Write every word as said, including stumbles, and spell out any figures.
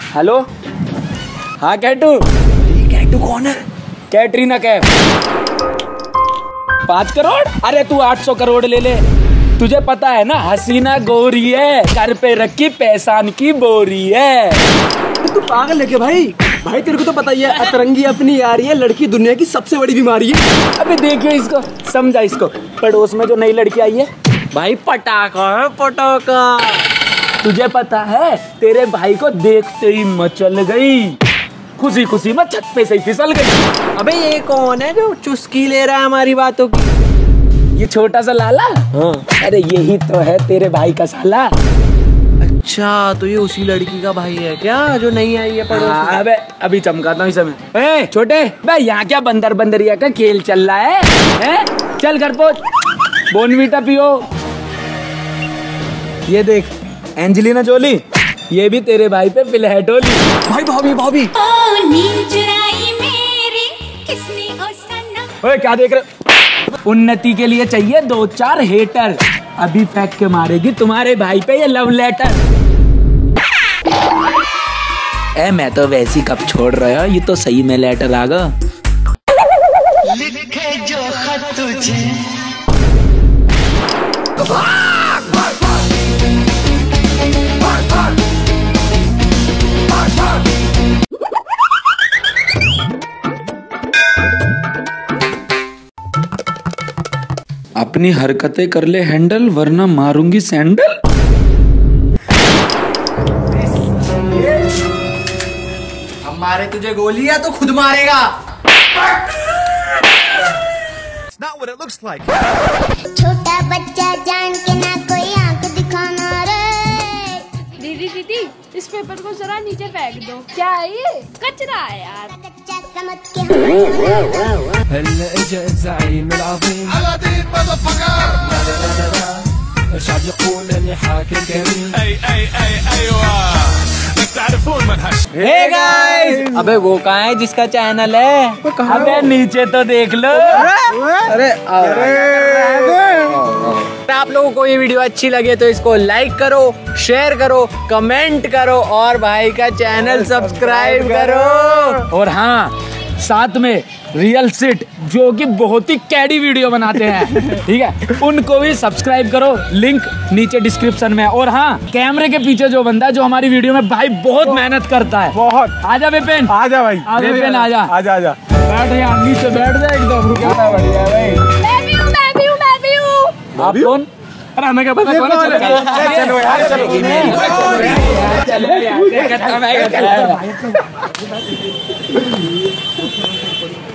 Hello, हाँ कैटू। कैटू कौन है? कैटरीना कैफ। पाँच करोड़? अरे तू आठ सौ करोड़ ले ले। तुझे पता है ना, हसीना गोरी है, कर पे रखी पैसान की बोरी है। तू पागल है क्या भाई? भाई तेरे को तो पता ही है, अतरंगी अपनी यारी है, लड़की दुनिया की सबसे बड़ी बीमारी है। अबे देखिए इसको, समझा इसको। पड़ोस में जो नई लड़की आई है भाई, पटाखा है पटाखा। तुझे पता है, तेरे भाई को देखते ही मचल गई, खुशी खुशी में छत पे से ही फिसल गई। अबे ये कौन है जो चुस्की ले रहा है हमारी बातों की? ये छोटा सा लाला? हाँ। अरे यही तो है तेरे भाई का साला। अच्छा, तो ये उसी लड़की का भाई है क्या जो नहीं आई है पड़ोस में? अबे अभी चमकाता हूँ इस समय। ए छोटे बे, यहाँ क्या बंदर बंदरिया का खेल चल रहा है, है? चल घर पहुंच, बोनवीटा पियो। ये देख एंजेलिना जोली, ये भी तेरे भाई पे फिलहटोली। भाई भाभी भाभी। ओए क्या देख रहे? उन्नति के लिए चाहिए दो चार हेटर, अभी फेंक के मारेगी तुम्हारे भाई पे ये लव लेटर। ए मैं तो वैसी कब छोड़ रहा, ये तो सही में लेटर आ गया। लिखे जो खत तुझे। अपनी हरकतें कर ले हैंडल, वरना मारूंगी सैंडल। अब मारे तुझे गोली या तो खुद मारेगा। छोटा बच्चा जान के ना कोई आंख दिखाना रे। दीदी दीदी, इस पेपर को जरा नीचे फेंक दो। क्या है ये? कचरा है यार। कच्चा समझ के هلا اجا الزعيم العظيم العظيم الشعب يقول اني حاكم كريم اي اي اي ايوه تعرفون منهج। हे गाइस, अबे वो कहाँ है जिसका चैनल है? अबे नीचे तो देख लो। अरे आप लोगों को ये वीडियो अच्छी लगे तो इसको लाइक करो, शेयर करो, कमेंट करो और भाई का चैनल सब्सक्राइब करो। और हाँ, साथ में रियल सिट जो कि बहुत ही कैडी वीडियो बनाते हैं, ठीक है, उनको भी सब्सक्राइब करो, लिंक नीचे डिस्क्रिप्शन में। और हाँ, कैमरे के पीछे जो बंदा है जो हमारी वीडियो में भाई बहुत मेहनत करता है, बहुत। आजा विपिन, आजा भाई, आजा विपिन, आजा आजा आजा बैठ यहाँ नीचे, बैठ जा एकदम। रुका बढ़िया भाई। मैं भी हूँ, मैं भी हूँ, मैं भी हूँ। आप कौन? अरे हमें क्या पता कौन है? चलो यार, चलो यार,